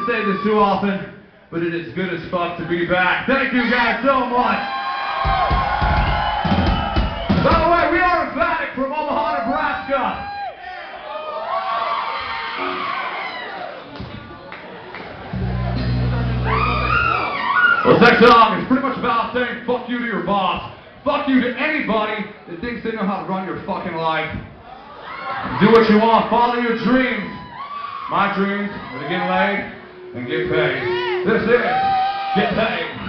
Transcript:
say this too often, but it is good as fuck to be back. Thank you guys so much. By the way, we are Emphatic from Omaha, Nebraska. Well, this next song is pretty much about saying fuck you to your boss. Fuck you to anybody that thinks they know how to run your fucking life. Do what you want, follow your dreams. My dreams are to get laid and get paid. This is Get Paid.